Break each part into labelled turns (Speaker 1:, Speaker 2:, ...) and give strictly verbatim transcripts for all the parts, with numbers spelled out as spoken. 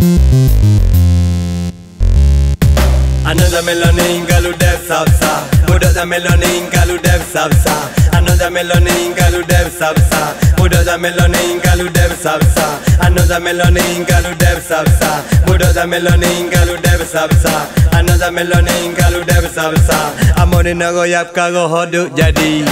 Speaker 1: Another meloning galu dev sapsa, Buddha meloning galu dev sapsa. Another meloning galu dev sapsa, Buddha meloning galu dev sapsa. Another meloning galu dev sapsa, Buddha meloning galu dev sapsa. Another meloning galu dev sapsa. Amoni nagoyap kago hodu jadi.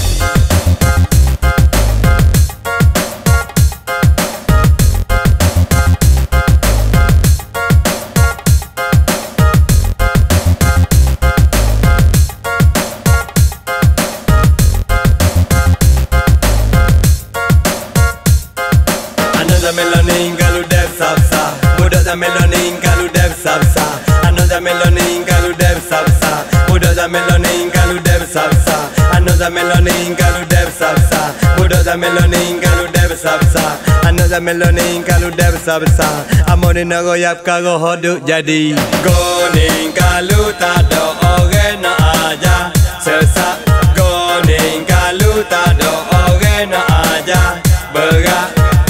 Speaker 1: Another meloning galu dev sapsa, Buddha meloning galu dev sapsa. Another meloning galu dev sapsa, Buddha meloning galu dev sapsa. Another meloning galu dev sapsa, Buddha meloning galu dev sapsa. Another meloning galu dev sapsa. Amoni nagoyap kago hodu jadi. Goning galu tado oge na aja sesak. Goning galu tado oge na aja berak.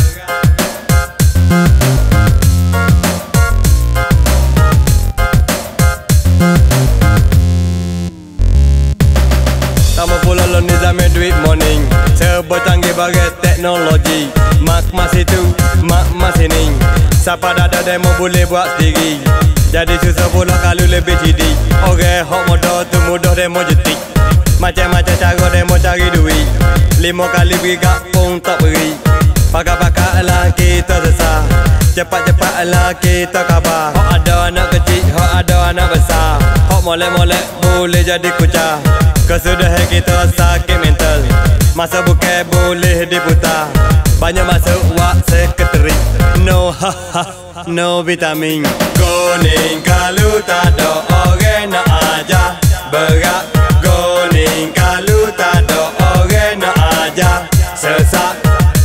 Speaker 1: Sama pula lo nizamnya duit morning, serba canggih bagai teknologi. Mak masih tu, mak masih ning. Siapa dah ada demo boleh buat sendiri. Jadi susah pula kalau lebih cerdik. Oke, hok mudah tu mudah demo jetik. Macam-macam cara demo cari duit. Lima kali beri kak pun tak beri. Pakak-pakak lah kita sesah. Cepat-cepat lah kita khabar. Hok ada anak kecil, hok ada anak besar. Hok molek-molek boleh jadi kucah. Kesudahan kita sakit mental. Masa bukan boleh diputar. Banyak masuk wak sekretari. No ha ha, no vitamin. Goning kalau tak ada orang nak ajar berak. Goning kalau tak ada orang nak ajar sesak.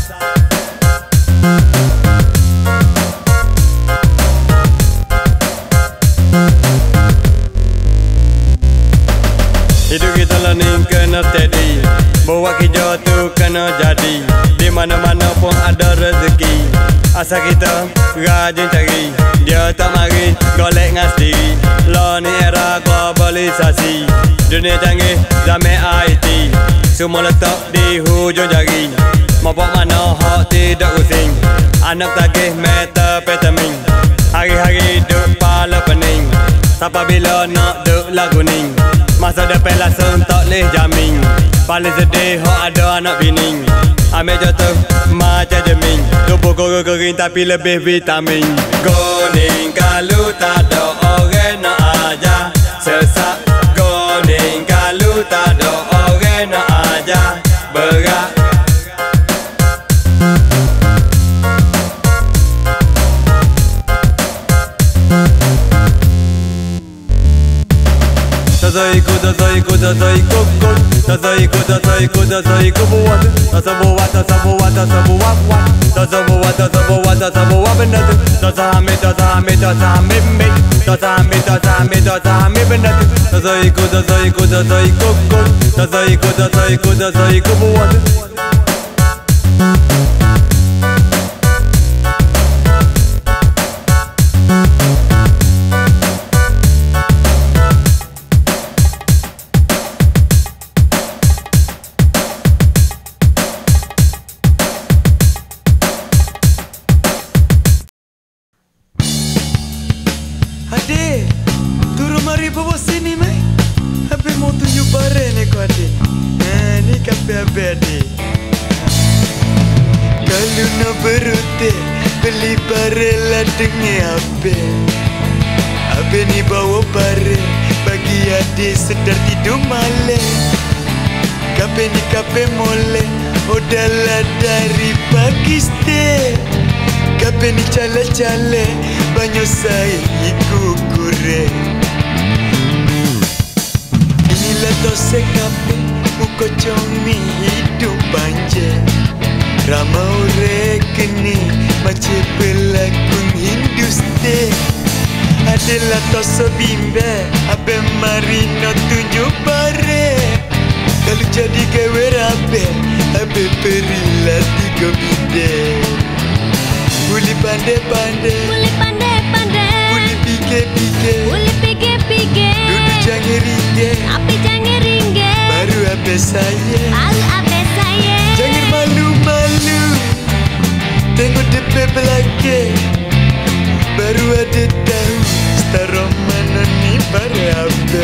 Speaker 1: Hidup kita learning kena steady. Buat kerja tu kena jadi. Di mana-mana pun ada rezeki. Asal kita rajin cari. Dia tak mari golek dengan sendiri. Lo ni era globalisasi. Dunia canggih zaman I T. Semua letak di hujung jari. Mabok mana hak tidak pusing. Anak tagih metapetamin. Hari-hari duk pala pening. Sampai bila nak duk lagu ning. Masa depan langsung tak boleh jamin. Paling sedih hok ada anak bining. Ambil jatuh macam jeming. Tubuh korang kering tapi lebih vitamin. Goning kalau tak ada orang nak ajar sesak. Goning kalau tak ada orang nak ajar berak. Tazaiku, tazaiku, tazaiku, kut. Tazaiku, tazaiku, tazaiku buat. Tasabuat, tasabuat, tasabuat, wat. Tasabuat, tasabuat, tasabuat benar. Tasahami, tasahami, tasahami, mik. Tasahami, tasahami, tasahami benar. Tazaiku, tazaiku, tazaiku, kut. Tazaiku, tazaiku, tazaiku buat.
Speaker 2: Adik, turun mari bawa sini mai. Habis mau tunjuk barang ni kau adik. Ha, ni kafe habis adik. Kalau nak berute, beli barang lah dengan habis. Habis ni bawa barang, bagi adik sedar tidur malam. Kafe ni kafe mole, odalah dari Pakistan. Kafe ni cale-cale, banyak saya ikut kurang. Inilah dosa kafe, muka comi hidup panjang. Ramai orang kini macam pelakon Hindustan. Adalah dosa bimba, abang mari nak tunjuk barang. Kalau jadi gawe rabe, abang berilah tiga bidang. Boleh pandai-pandai,
Speaker 3: Boleh pandai
Speaker 2: jangan ringgit,
Speaker 3: Tapi jangan ringgit,
Speaker 2: baru apa saya.
Speaker 3: baru apa saya.
Speaker 2: Jangan malu-malu, tengok depan belakang, baru ada tahu setara mana ni baru apa.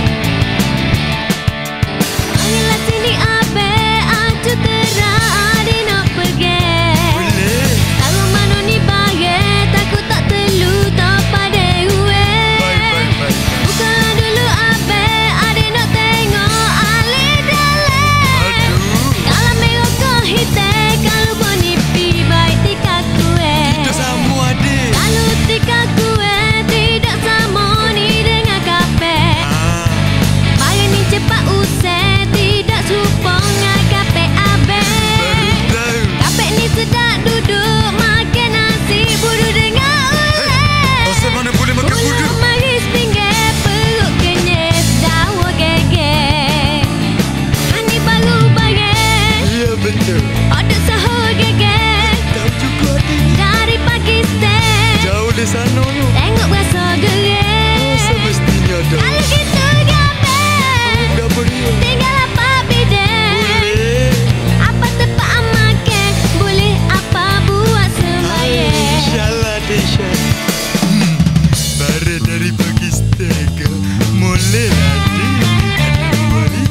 Speaker 3: Panggillah sini abe, acu terang ade nak pergi.
Speaker 2: Boleh.
Speaker 3: Tahu mana ni bagai, takut tak telu tak pada gue.
Speaker 2: Baik, baik, baik.
Speaker 3: Bukanlah dulu abe, ade nak tengok alih dalam.
Speaker 2: Aduh,
Speaker 3: Kalau merokok hitam, kalau bonipi baik tika kue.
Speaker 2: itu sama adik.
Speaker 3: Kalau tika kue tidak sama ni dengan kafe.
Speaker 2: Ah,
Speaker 3: Mari ni cepat usai, tidak supo dengan kafe abe.
Speaker 2: baru tahu.
Speaker 3: Kafe ni sedap duduk makan nasi budu dengan ulai.
Speaker 2: Asal mana boleh makan
Speaker 3: Pulau
Speaker 2: budu?
Speaker 3: maris pinggir perut kenyes dawa geger. Hani baru bagai,
Speaker 2: Ya betul.
Speaker 3: ada sahur geger.
Speaker 2: Tahu juga adik.
Speaker 3: Dari Pakistan,
Speaker 2: Jauh di sana tu.
Speaker 3: tengok berasa
Speaker 2: Oh,
Speaker 3: gerak.
Speaker 2: semestinya dah.
Speaker 3: Kalau gitu gape,
Speaker 2: Gak boleh.
Speaker 3: tinggal apa bidan.
Speaker 2: Boleh.
Speaker 3: Apa tempat makan, boleh apa buat sembahyang.
Speaker 2: InsyaAllah Desha. Hmm, Bara dari Pakistan ke? Boleh lah adik. Boleh.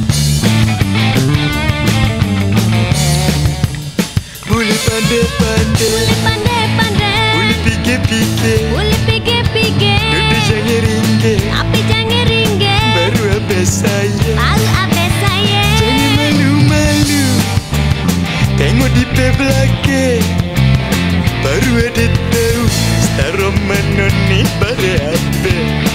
Speaker 2: Boleh pandai-pandai,
Speaker 3: Boleh pandai-pandai,
Speaker 2: boleh fikir-fikir,
Speaker 3: boleh fikir-fikir.
Speaker 2: duduk jangan ringgit,
Speaker 3: Tapi jangan ringgit,
Speaker 2: baru apa saya.
Speaker 3: baru apa saya.
Speaker 2: Jangan malu-malu, tengok di pe belakang, baru ada tahu setara mana ni baru apa.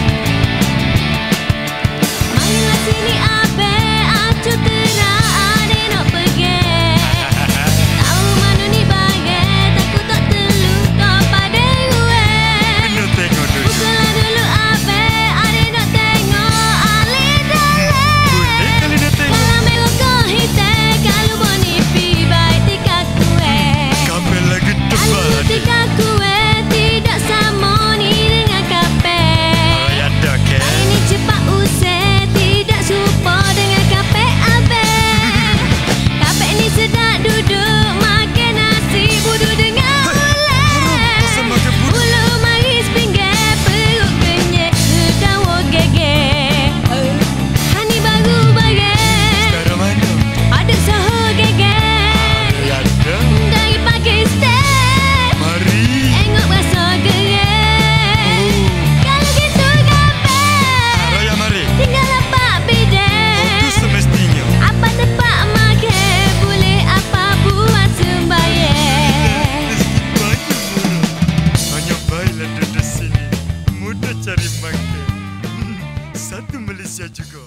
Speaker 3: Marilah sini abe, acu terang ade nak pergi. Tahu mana ni bagai, takut tak telu tak pada gue.
Speaker 2: Kena tengok dulu.
Speaker 3: Bukanlah dulu abe, ade nak tengok alih dalam.
Speaker 2: Boleh kali nak tengok.
Speaker 3: Kalau merokok hitam, kalau bonipi baik tika kue.
Speaker 2: Kabel lagi tebal
Speaker 3: Kalau
Speaker 2: adik.
Speaker 3: tika kue tidak sama ni dengan kafe.
Speaker 2: Oh, ya dah ke?
Speaker 3: Hari ni cepat usai, tidak serupa dengan kafe abe. Kafe ni sedap duduk makan nasi budu dengan ulai.
Speaker 2: Asal makan budu?
Speaker 3: Bulu maris pinggir perut kenyek dawa geger. Hani baru bagai,
Speaker 2: Setara mana?
Speaker 3: ada sahur geger.
Speaker 2: Ya dah.
Speaker 3: Dari Pakistan,
Speaker 2: Mari.
Speaker 3: tengok berasa gerak.
Speaker 2: Oh,
Speaker 3: Kalau gitu kafe,
Speaker 2: Raya mari.
Speaker 3: tinggal apa bidan.
Speaker 2: Itu semestinya.
Speaker 3: Apa tempat makan, boleh apa buat sembahyang.
Speaker 2: Rezeki banyak murah. Hanya baiklah duduk sini. Mudah cari makan. Hmm, Satu Malaysia juga.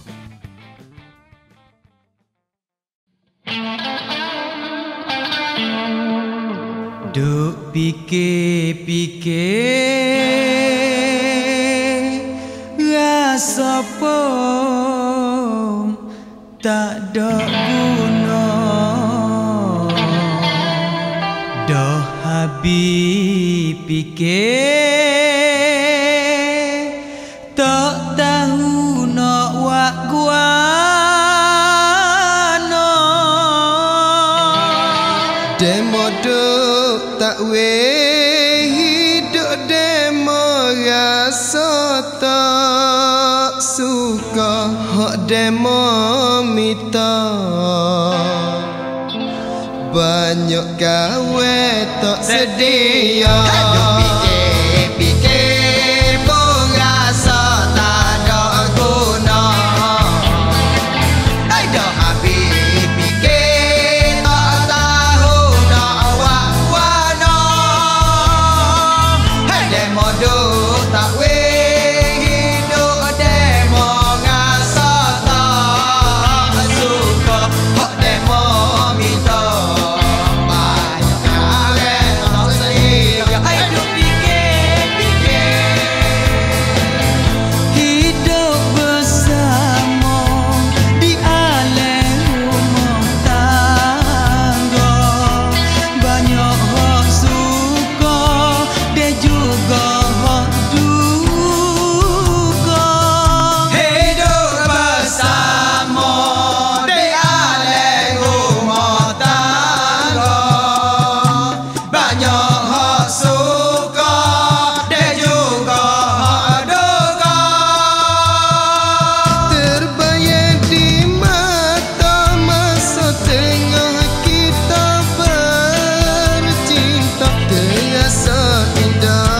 Speaker 2: Duk fikir-fikir, rasa pun tak ada guna. Dah habis fikir, tak tahu nak buat guano. Demo duk tak weh hidup, demo rasa tak suka, hak demo minta. Banyak gawe tak sedia. Fikir-fikir pun rasa tak ada guna. Hai dah habis fikir, tak tahu nak buat warna. Hai demo duk tak weh hidup, demo rasa tak suka, hak demo minta. Banyak gawe tak sedia. Hai duk fikir
Speaker 4: rasa indah.